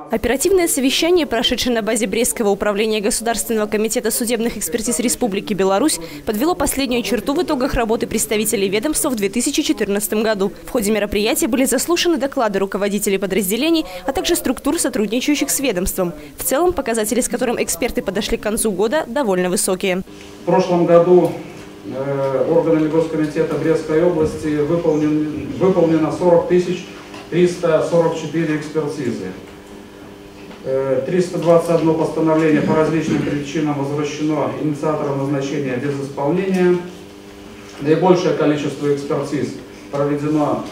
Оперативное совещание, прошедшее на базе Брестского управления Государственного комитета судебных экспертиз Республики Беларусь, подвело последнюю черту в итогах работы представителей ведомства в 2014 году. В ходе мероприятия были заслушаны доклады руководителей подразделений, а также структур, сотрудничающих с ведомством. В целом, показатели, с которым эксперты подошли к концу года, довольно высокие. В прошлом году органами Госкомитета Брестской области выполнено 40 344 экспертизы. 321 постановление по различным причинам возвращено инициатором назначения без исполнения. Наибольшее количество экспертиз проведено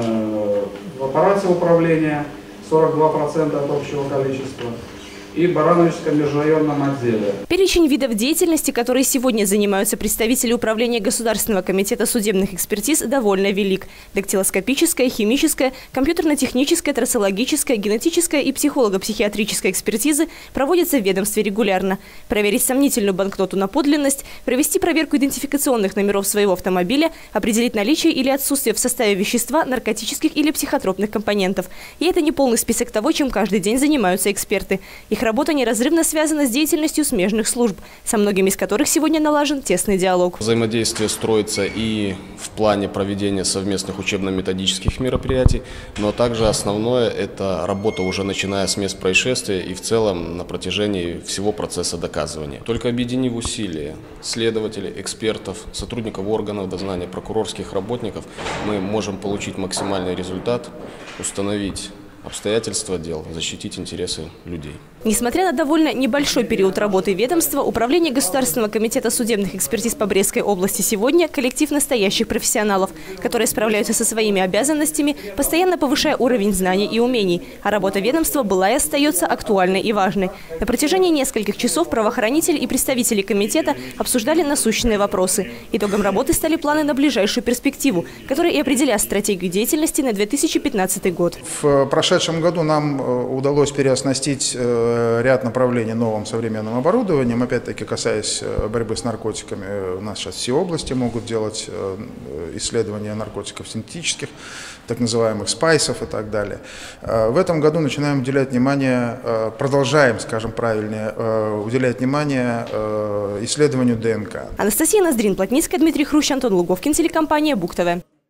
в аппарате управления, 42% от общего количества, и Барановичском межрайонном отделе. Перечень видов деятельности, которые сегодня занимаются представители управления Государственного комитета судебных экспертиз, довольно велик. Дактилоскопическая, химическая, компьютерно-техническая, трассологическая, генетическая и психолого-психиатрическая экспертизы проводятся в ведомстве регулярно. Проверить сомнительную банкноту на подлинность, провести проверку идентификационных номеров своего автомобиля, определить наличие или отсутствие в составе вещества наркотических или психотропных компонентов. И это не полный список того, чем каждый день занимаются эксперты. Их работа неразрывно связана с деятельностью смежных служб, со многими из которых сегодня налажен тесный диалог. Взаимодействие строится и в плане проведения совместных учебно-методических мероприятий, но также основное – это работа уже начиная с мест происшествия и в целом на протяжении всего процесса доказывания. Только объединив усилия следователей, экспертов, сотрудников органов дознания, прокурорских работников, мы можем получить максимальный результат, установить обстоятельства дел, защитить интересы людей. Несмотря на довольно небольшой период работы ведомства, Управление Государственного комитета судебных экспертиз по Брестской области сегодня – коллектив настоящих профессионалов, которые справляются со своими обязанностями, постоянно повышая уровень знаний и умений. А работа ведомства была и остается актуальной и важной. На протяжении нескольких часов правоохранители и представители комитета обсуждали насущные вопросы. Итогом работы стали планы на ближайшую перспективу, которые и определят стратегию деятельности на 2015 год. В прошедшем году нам удалось переоснастить ряд направлений новым современным оборудованием. Опять-таки, касаясь борьбы с наркотиками, у нас сейчас все области могут делать исследования наркотиков синтетических, так называемых спайсов и так далее. В этом году начинаем уделять внимание, продолжаем, скажем правильнее, уделять внимание исследованию ДНК. Анастасия Ноздрин, Плотницкая, Дмитрий Хрущ, Антон Луговкин, телекомпания БУК ТВ.